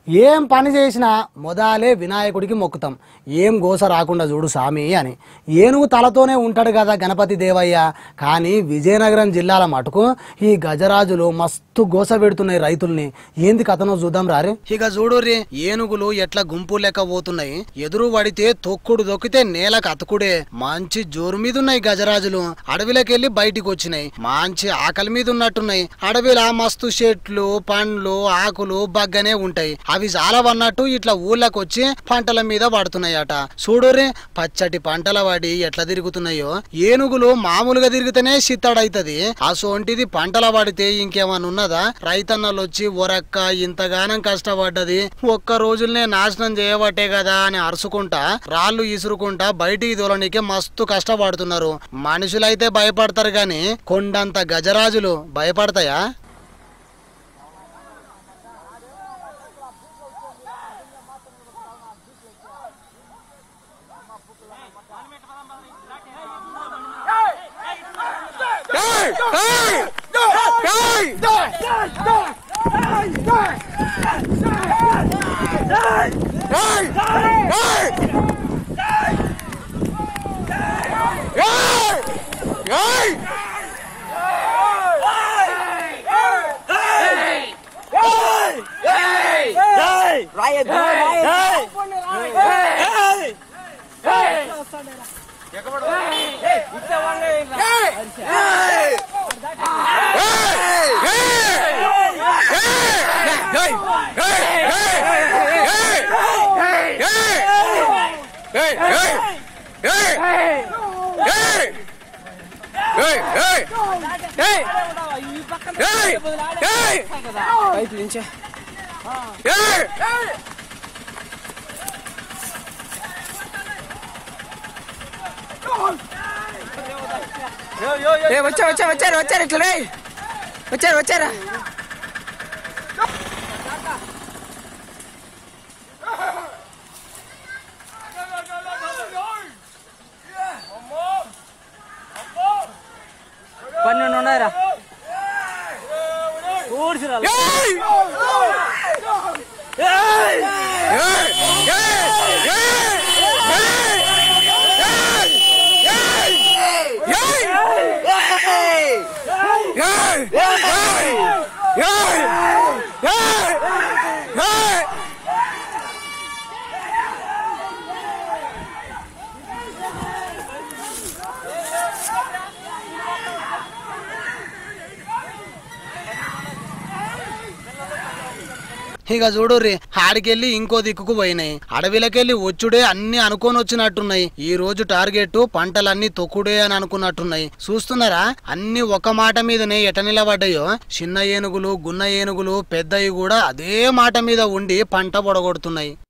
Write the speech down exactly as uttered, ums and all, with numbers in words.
ఏం పని చేసినా మొదలే వినాయకుడికి మొక్కుతాం, ఏం గోస రాకుండా చూడు సామి అని. ఏనుగు తలతోనే ఉంటాడు కదా గణపతి దేవయ్య. కానీ విజయనగరం జిల్లాల మటుకు ఈ గజరాజులు మస్తు గోస పెడుతున్నాయి రైతుల్ని. ఏంది కథనో చూద్దాం రారే. ఇక చూడుర్రి, ఏనుగులు ఎట్లా గుంపు లెక్క పోతున్నాయి. ఎదురు పడితే తొక్కుడు దొక్కితే నేలకు అతుకుడే. మంచి జోరు మీద ఉన్నాయి గజరాజులు. అడవిలోకెళ్లి బయటికి వచ్చినాయి. మంచి ఆకలి మీద ఉన్నట్టున్నాయి. అడవిలా మస్తు చెట్లు, పండ్లు, ఆకులు బగ్గనే ఉంటాయి. అవి చాలవన్నట్టు ఇట్లా ఊళ్ళకి వచ్చి పంటల మీద పడుతున్నాయట. చూడురే, పచ్చటి పంటల వాడి ఎట్లా తిరుగుతున్నాయో. ఏనుగులు మామూలుగా తిరిగితేనే సిత్తడైతది, అసోంటిది పంటల పడితే ఇంకేమన్నా ఉన్నదా? రైతన్నలు వచ్చి ఒరక్క ఇంతగానం కష్టపడ్డది ఒక్క రోజులనే నాశనం చేయబట్టే కదా అని అరుచుకుంటా రాళ్ళు ఇసురుకుంటా బయటికి దూలనికే మస్తు కష్టపడుతున్నారు. మనుషులైతే భయపడతారు గాని కొండంత గజరాజులు భయపడతాయా? వచ్చారు వచ్చారు వచ్చారు వచ్చారు ఇట్లా వచ్చారు వచ్చారా పన్నెండు ఉన్నారా ఇక చూడుర్రి, ఆడికెళ్ళి ఇంకో దిక్కుకు పోయినాయి. అడవిలకెళ్ళి వచ్చుడే అన్ని అనుకొని వచ్చినట్టున్నాయి. ఈ రోజు టార్గెట్ పంటలన్నీ తొక్కుడే అని అనుకున్నట్టున్నాయి. చూస్తున్నారా, అన్ని ఒక మాట మీదనే ఎట నిలబడ్డాయో. చిన్న ఏనుగులు, గున్న ఏనుగులు, పెద్దవి కూడా అదే మాట మీద ఉండి పంట పొడగొడుతున్నాయి.